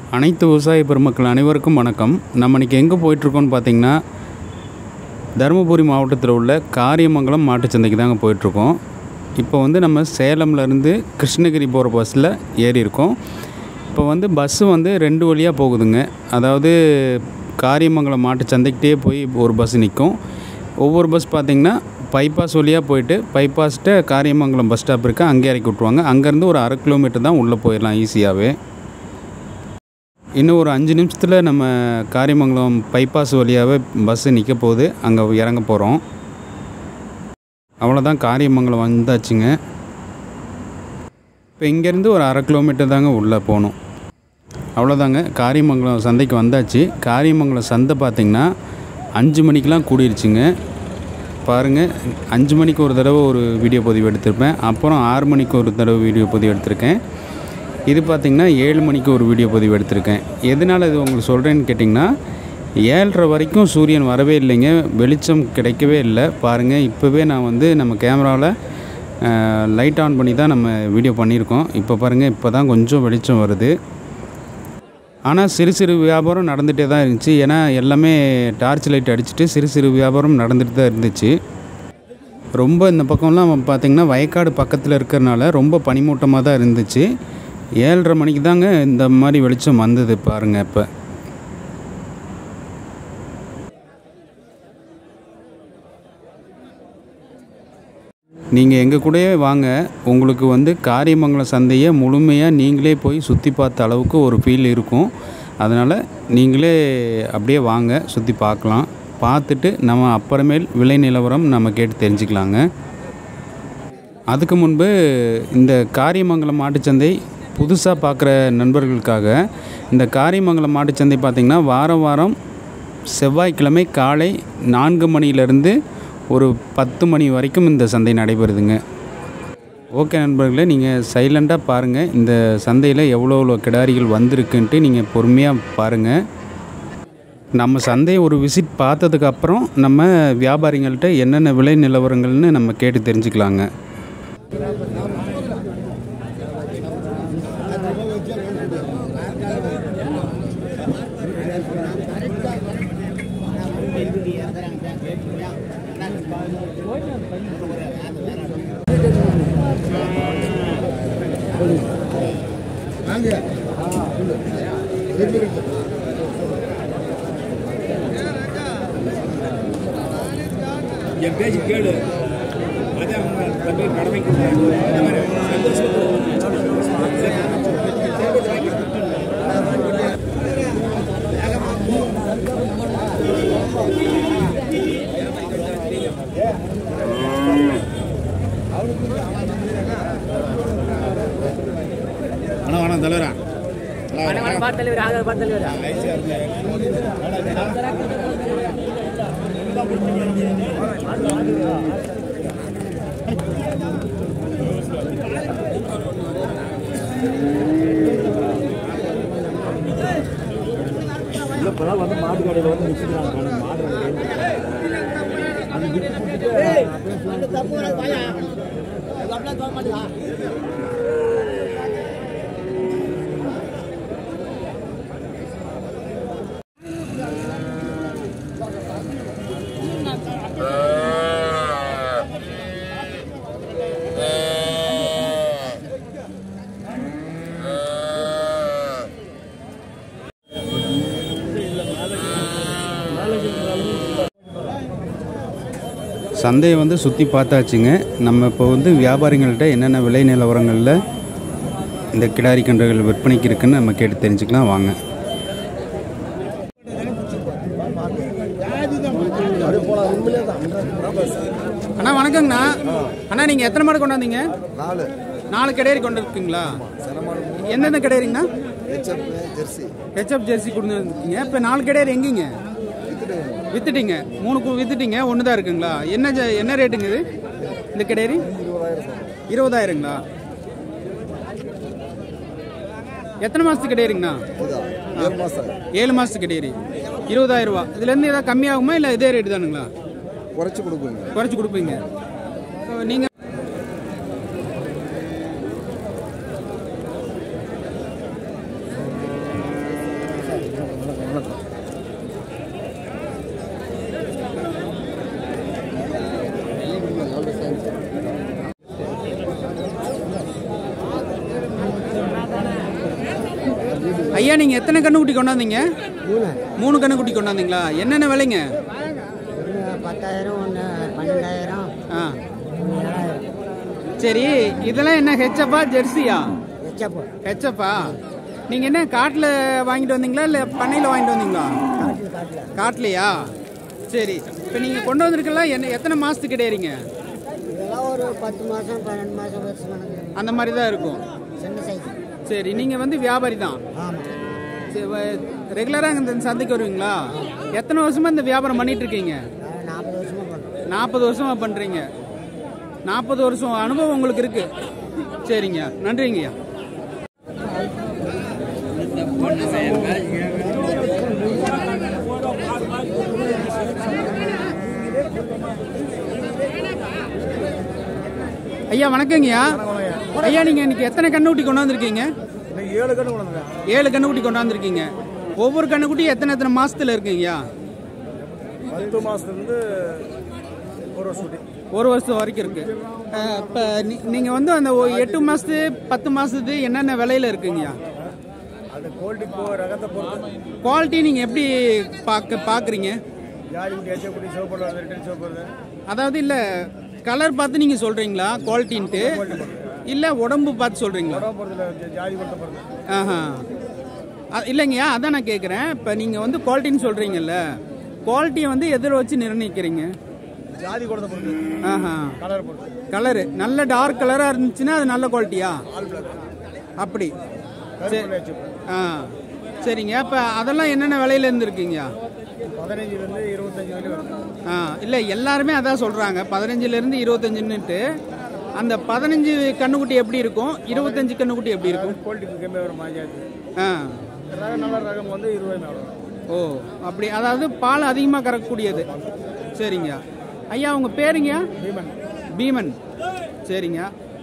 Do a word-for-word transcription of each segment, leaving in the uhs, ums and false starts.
அனைத்து விவசாய பெருமக்கள் அனைவருக்கும் வணக்கம். நம்ம இன்றைக்கி எங்கே போயிட்டுருக்கோன்னு பார்த்திங்கன்னா, தருமபுரி மாவட்டத்தில் உள்ள காரியமங்கலம் மாட்டுச்சந்தைக்கு தாங்க போயிட்டுருக்கோம். இப்போ வந்து நம்ம சேலம்லேருந்து கிருஷ்ணகிரி போகிற பஸ்ஸில் ஏறி இருக்கோம். இப்போ வந்து பஸ்ஸு வந்து ரெண்டு வழியாக போகுதுங்க. அதாவது காரியமங்கலம் மாட்டுச்சந்தைக்கிட்டே போய் ஒரு பஸ் நிற்கும். ஒவ்வொரு பஸ் பார்த்திங்கன்னா பைபாஸ் வழியாக போயிட்டு பைபாஸ்கிட்ட காரியமங்கலம் பஸ் ஸ்டாப் இருக்குது, அங்கே இறக்கி விட்ருவாங்க. அங்கேருந்து ஒரு அரை கிலோமீட்டர் தான் உள்ளே போயிடலாம் ஈஸியாகவே. இன்னும் ஒரு அஞ்சு நிமிஷத்தில் நம்ம காரியமங்கலம் பைபாஸ் வழியாகவே பஸ்ஸு நிற்க போகுது. அங்கே இறங்க போகிறோம். அவ்வளோதான், காரியமங்கலம் வந்தாச்சுங்க. இப்போ இங்கேருந்து ஒரு அரை கிலோமீட்டர் தாங்க உள்ளே போகணும். அவ்வளோதாங்க, காரியமங்கலம் சந்தைக்கு வந்தாச்சு. காரியமங்கலம் சந்தை பார்த்திங்கன்னா அஞ்சு மணிக்கெலாம் கூடிருச்சுங்க. பாருங்கள், அஞ்சு மணிக்கு ஒரு தடவை ஒரு வீடியோ பதிவு எடுத்திருப்பேன். அப்புறம் ஆறு மணிக்கு ஒரு தடவை வீடியோ பதிவு எடுத்திருக்கேன். இது பார்த்திங்கன்னா ஏழு மணிக்கு ஒரு வீடியோ பதிவு எடுத்திருக்கேன். எதனால் இது உங்களுக்கு சொல்கிறேன்னு கேட்டிங்கன்னா, ஏழரை வரைக்கும் சூரியன் வரவே இல்லைங்க, வெளிச்சம் கிடைக்கவே இல்லை. பாருங்கள், இப்போவே நான் வந்து நம்ம கேமராவில் லைட் ஆன் பண்ணி தான் நம்ம வீடியோ பண்ணியிருக்கோம். இப்போ பாருங்கள், இப்போ தான் கொஞ்சம் வெளிச்சம் வருது. ஆனால் சிறு சிறு வியாபாரம் நடந்துகிட்டே தான் இருந்துச்சு. ஏன்னா எல்லாமே டார்ச் லைட் அடிச்சுட்டு சிறு சிறு வியாபாரம் நடந்துகிட்டு தான் இருந்துச்சு. ரொம்ப இந்த பக்கம்லாம் பார்த்திங்கன்னா வயக்காடு பக்கத்தில் இருக்கிறனால ரொம்ப பனிமூட்டமாக தான் இருந்துச்சு. ஏழரை மணிக்கு தாங்க இந்த மாதிரி வெளிச்சம் வந்தது பாருங்கள். இப்போ நீங்கள் எங்கள் கூடயே வாங்க, உங்களுக்கு வந்து காரியமங்கலம் சந்தையை முழுமையாக நீங்களே போய் சுற்றி பார்த்த அளவுக்கு ஒரு ஃபீல் இருக்கும். அதனால் நீங்களே அப்படியே வாங்க, சுற்றி பார்க்கலாம். பார்த்துட்டு நம்ம அப்புறமேல் விலை நிலவரம் நம்ம கேட்டு தெரிஞ்சுக்கலாங்க. அதுக்கு முன்பு இந்த காரியமங்கலம் மாட்டுச்சந்தை புதுசாக பார்க்குற நண்பர்களுக்காக, இந்த காரியமங்கலம் மாட்டுச்சந்தை பார்த்திங்கன்னா வாரம் வாரம் செவ்வாய்க்கிழமை காலை நான்கு மணியிலேருந்து ஒரு பத்து மணி வரைக்கும் இந்த சந்தை நடைபெறுதுங்க. ஓகே நண்பர்களே, நீங்கள் சைலண்ட்டாக பாருங்கள். இந்த சந்தையில் எவ்வளோ எவ்வளோ கிடாரிகள் வந்திருக்குன்ட்டு நீங்கள் பொறுமையாக பாருங்கள். நம்ம சந்தையை ஒரு விசிட் பார்த்ததுக்கப்புறம் நம்ம வியாபாரிகள்கிட்ட என்னென்ன விலை நிலவரங்கள்னு நம்ம கேட்டு தெரிஞ்சுக்கலாங்க. என் பேச்சு கேளு, அதே அவங்க கடமைக்கு அண்ணா வணக்கம் தலைவரா. இப்போதான் வந்து மாட்டு கடையில் வந்து நிற்கிறாங்க. மாடு சந்தையை வந்து சுற்றி பார்த்தாச்சுங்க. நம்ம இப்போ வந்து வியாபாரிகள்கிட்ட என்னென்ன விலை நிலவரங்களில் இந்த கிடாரி கன்றுகள் விற்பனைக்கு இருக்குன்னு நம்ம கேட்டு தெரிஞ்சுக்கலாம் வாங்க. அண்ணா வணக்கங்கண்ணா. அண்ணா நீங்கள் எத்தனை மாடு கொண்டாந்தீங்க? நாலு நாலு கிடாரி கொண்டு இருக்கீங்களா? எந்தெந்த கிடாரிங்கண்ணா? ஹெச்எப் ஜெர்சி கொண்டு வந்துருக்கீங்க. இப்போ நாலு கிடாரி எங்கேங்க வித்துட்டீங்க? மூணு வித்துட்டீங்க, ஒன்று தான் இருக்குங்களா? என்ன என்ன ரேட்டுங்க இது இந்த கிடாரி? இருபதாயிரங்களா? எத்தனை மாதத்துக்கு கிடாரிங்கண்ணா? ஏழு மாதத்துக்கு கிடாரி இருபதாயிரம் ரூபா. இதுலேருந்து ஏதாவது கம்மியாகுமா இல்லை இதே ரேட்டு தானுங்களா? குறைச்சி கொடுப்பீங்க? குறைச்சி கொடுப்பீங்க. நீங்கள் ஐயா நீங்கள் எத்தனை கண்ணுக்குட்டி கொண்டாந்தீங்க? மூணு மூணு கண்ணுக்குட்டி கொண்டாந்தீங்களா? என்னென்ன விலைங்க? பத்தாயிரம் ஒன்று பன்னெண்டாயிரம் ஆ ஏழாயிரம். சரி, இதெல்லாம் என்ன ஹெச்எப்பா ஜெர்சியா? ஹெச்எப் ஹெச்எப்பா. நீங்கள் என்ன காட்டில் வாங்கிட்டு வந்தீங்களா இல்லை பண்ணையில் வாங்கிட்டு வந்தீங்களா? காட்டில் காட்டில் காட்டிலையா? சரி, இப்போ நீங்கள் கொண்டு வந்திருக்கலாம் என்ன எத்தனை மாதத்துக்கு கிடையாதுங்க? இதெல்லாம் ஒரு பத்து மாதம் பன்னெண்டு மாதம் வருஷம் கணக்கு அந்த மாதிரி தான் இருக்கும். சின்ன சைஸ். சரி, நீங்கள் வந்து வியாபாரி தான். ஆமாம். சரி, ரெகுலராக இந்த சந்தைக்கு வருவீங்களா? எத்தனை வருஷமாக இந்த வியாபாரம் பண்ணிட்டு இருக்கீங்க? நாற்பது வருஷமாக பண்ணுறோம். நாற்பது வருஷமாக பண்ணுறீங்க. நாற்பது வருஷம் அனுபவம் உங்களுக்கு இருக்கு. சரிங்க, நன்றிங்கய்யா. ஐயா வணக்கங்கய்யா. ஐயா நீங்கள் இன்னைக்கு எத்தனை கண்ணுக்குட்டி கொண்டாந்துருக்கீங்க? ஏழு கண்ணு கொண்டு ஏழு கண்ணுக்குட்டி கொண்டாந்துருக்கீங்க. ஒவ்வொரு கண்ணுக்குட்டி எத்தனை எத்தனை மாசத்துல இருக்குங்கய்யா? பத்து மாசத்துலேருந்து ஒரு வருஷம் ஒரு வருஷம் வரைக்கும் இருக்கு. இப்போ நீங்கள் வந்து அந்த ஒ- எட்டு மாசத்து பத்து மாசத்து என்னென்ன விலையில இருக்குங்கய்யா? அது குவாலிட்டி போ ரகத்தை பொறுத்து குவாலிட்டி நீங்கள் எப்படி பார்க்க பார்க்குறீங்க? ஜாதி குட்டி எச்ச குட்டி சிவப்பு வருது ரிட்டன் சிவப்பு வருது. அதாவது இல்லை கலர் பார்த்து நீங்கள் சொல்கிறீங்களா குவாலிட்டின்ட்டு, இல்லை உடம்பு பார்த்து சொல்கிறீங்களா? உடம்பு பொறுத்து ஜாதி கொடுத்த பொறுத்து. ஆஹா, அ- இல்லைங்கய்யா, அதான் நான் கேட்குறேன். இப்போ நீங்கள் வந்து குவாலிட்டின்னு சொல்கிறீங்கல்ல, குவாலிட்டியை வந்து எதில் வச்சு நிர்ணயிக்கிறீங்க? ஜாதி கொடுத்த பொறுத்து. ஆஹா, கலர் பொறுத்து. கலரு நல்ல டார்க் கலராக இருந்துச்சுன்னா அது நல்ல குவாலிட்டியா? ஆல் பிளாக் அப்படி. கருப்பு வச்சு ஆ சரிங்க. இப்போ அதெல்லாம் என்னென்ன விலையில இருந்து இருக்குங்கய்யா? பதினஞ்சுலேருந்து இருபத்தஞ்சு வரைக்கும் வருது. ஆ இல்லை எல்லாருமே அதான் சொல்கிறாங்க, பதினஞ்சுலேருந்து இருபத்தஞ்சுன்னுட்டு. அந்த பதினஞ்சு கண்ணுக்குட்டி எப்படி இருக்கும், இருபத்தஞ்சு கண்ணுக்குட்டி எப்படி இருக்கும்? குவாலிட்டி கம்மியாக வரும் மாஞ்சாச்சு. ஆ ரகம் நல்ல ரகம் வந்து இருபது மேலே வரும். ஓ அப்படி, அதாவது பால் அதிகமாக கறக்கக்கூடியது. சரிங்க ஐயா, உங்கள் பேருங்க? பீமன். பீமன். சரிங்க.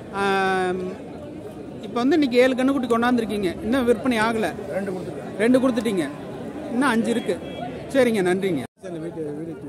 இப்போ வந்து இன்னைக்கு ஏழு கண்ணுக்குட்டி கொண்டாந்துருக்கீங்க, இன்னும் விற்பனை ஆகலை. ரெண்டு கொடுத்துருக்கேன். ரெண்டு கொடுத்துட்டீங்க, இன்னும் அஞ்சு இருக்கு. சரிங்க, நன்றிங்க. வீட்டு வீட்டுக்கு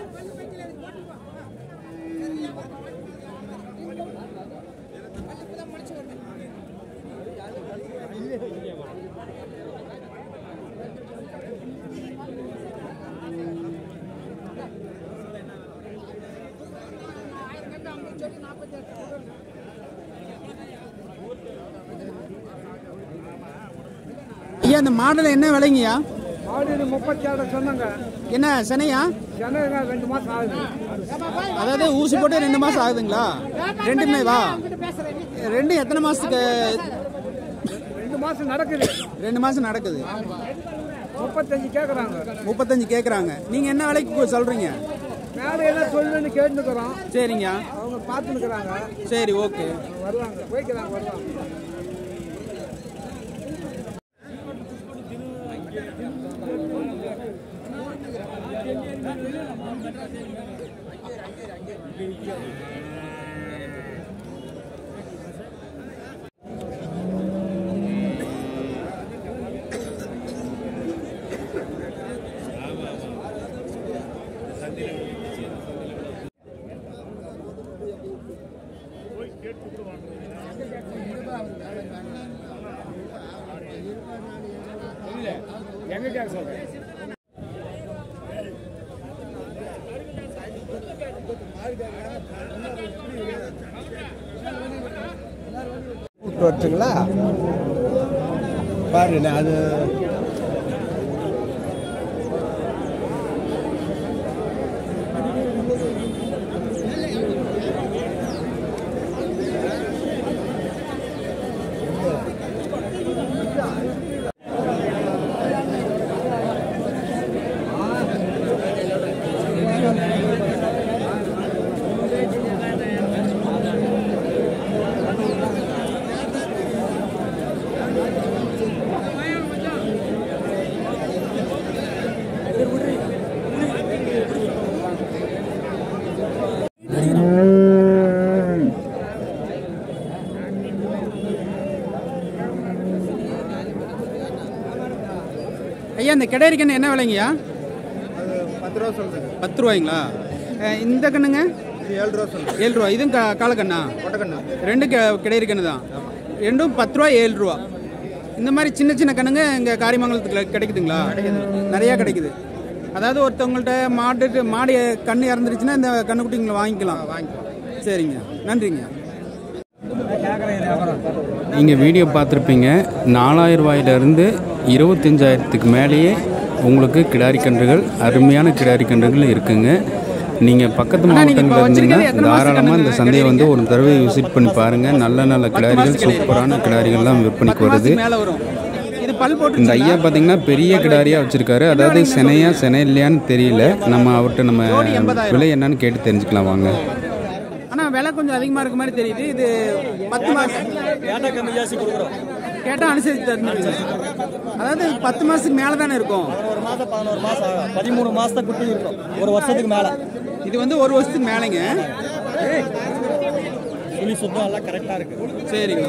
ஐயா இந்த மாடல் என்ன விலைங்கய்யா? ஆடு முப்பத்தி ஏழு சொன்னாங்க. என்ன சனையா? சென்னை ரெண்டு மாதம் ஆகுது. அதாவது ஊசி போட்டு ரெண்டு மாசம் ஆகுதுங்களா? ரெண்டுமே வா ரெண்டு எத்தனை மாசத்துக்கு? ரெண்டு மாதம் நடக்குது. ரெண்டு மாசம் நடக்குது. முப்பத்தஞ்சு கேட்குறாங்க. முப்பத்தஞ்சு கேட்குறாங்க. நீங்க என்ன விலைக்கு சொல்றீங்க? மேலே எல்லாம் சொல்லுன்னு கேட்டுக்கிறோம். சரிங்க, அவங்க பார்த்துன்னுக்குறாங்க. சரி, ஓகே. வருவாங்க, போய்க்கிறாங்க, வருவாங்க. எங்க கேட்க சொல்றேன். வச்சுங்களா பாருங்க அது ஐயா இந்த கிடரிக்கண்ணு என்ன விலைங்கய்யா? பத்து ரூபா சொல்லுங்க. பத்து ரூபாய்ங்களா? அஹ் இந்த கண்ணுங்க ஏழு ரூபா சொல்லுங்க. ஏழு ரூபா. இதுவும் கா காலக்கண்ணா? கொட்டக்கண்ணா. ரெண்டு கிடரிக்கண்ணு தான். ரெண்டும் பத்து ரூபா ஏழு ரூபா. இந்த மாதிரி சின்ன சின்ன கண்ணுங்க இங்கே காரியமங்கலத்துக்கு கிடைக்குதுங்களா? நிறையா கிடைக்குது. அதாவது ஒருத்தவங்கள்ட்ட மாட்டு மாடு கண்ணு இறந்துருச்சுன்னா இந்த கண்ணுக்குட்டிங்களை வாங்கிக்கலாம். வாங்கிக்கலாம். சரிங்க, நன்றிங்க. நீங்கள் வீடியோ பார்த்துருப்பீங்க. நாலாயிரம் ரூபாயிலிருந்து இருபத்தஞ்சாயிரத்துக்கு மேலேயே உங்களுக்கு கிடாரி கன்றுகள், அருமையான கிடாரி கன்றுகள் இருக்குங்க. நீங்கள் பக்கத்து மாவட்டங்களில் இருந்தீங்கன்னா தாராளமாக இந்த சந்தையை வந்து ஒரு தடவை விசிட் பண்ணி பாருங்கள். நல்ல நல்ல கிடாரிகள், சூப்பரான கிடாரிகள்லாம் விற்பனைக்கு வருது. இந்த ஐயா பார்த்தீங்கன்னா பெரிய கிடாரியாக வச்சுருக்காரு. அதாவது செனையா செனை இல்லையான்னு தெரியல. நம்ம அவர்கிட்ட நம்ம விலை என்னன்னு கேட்டு தெரிஞ்சுக்கலாம் வாங்க. ஆனால் விலை கொஞ்சம் அதிகமாக இருக்க மாதிரி தெரியுது. இது பத்து மாதம் கேட்டால் அனுசரித்து தருது. அதாவது பத்து மாதத்துக்கு மேலே தானே இருக்கும். ஒரு மாதம் பதினோரு மாதம் பதிமூணு மாதத்தை குட்டி இருக்கும். ஒரு வருஷத்துக்கு மேலே. இது வந்து ஒரு வருஷத்துக்கு மேலேங்க. சுழி சுத்தம் எல்லாம் கரெக்டாக இருக்குது. சரிங்க.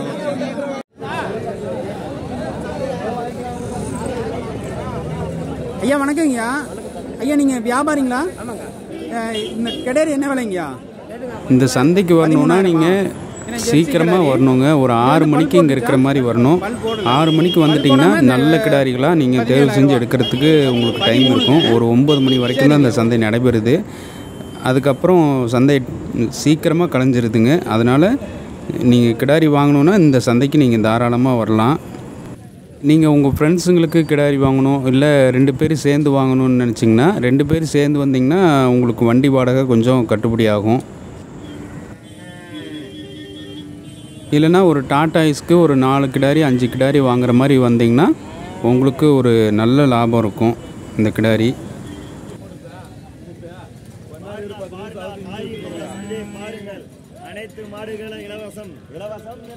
ஐயா வணக்கங்கய்யா. ஐயா நீங்கள் வியாபாரிங்களா? இந்த கிடாரி என்ன விலைங்கய்யா? இந்த சந்தைக்கு வரணுன்னா நீங்கள் சீக்கிரமாக வரணுங்க. ஒரு ஆறு மணிக்கு இங்கே இருக்கிற மாதிரி வரணும். ஆறு மணிக்கு வந்துட்டிங்கன்னா நல்ல கிடாரிகளாக நீங்கள் தேர்வு செஞ்சு எடுக்கிறதுக்கு உங்களுக்கு டைம் இருக்கும். ஒரு ஒம்பது மணி வரைக்கும் தான் இந்த சந்தை நடைபெறுது. அதுக்கப்புறம் சந்தை சீக்கிரமாக கலைஞ்சிருதுங்க. அதனால் நீங்கள் கிடாரி வாங்கணுன்னா இந்த சந்தைக்கு நீங்கள் தாராளமாக வரலாம். நீங்கள் உங்கள் ஃப்ரெண்ட்ஸுங்களுக்கு கிடாரி வாங்கணும், இல்லை ரெண்டு பேர் சேர்ந்து வாங்கணும்னு நினச்சிங்கன்னா ரெண்டு பேர் சேர்ந்து வந்தீங்கன்னா உங்களுக்கு வண்டி வாடகை கொஞ்சம் கட்டுப்படி ஆகும். இல்லைனா ஒரு டாடாய்ஸ்க்கு ஒரு நாலு கிடாரி அஞ்சு கிடாரி வாங்குற மாதிரி வந்தீங்கன்னா உங்களுக்கு ஒரு நல்ல லாபம் இருக்கும் இந்த கிடாரி. அனைத்து மாடுகளும் இலவசம் இலவசம்.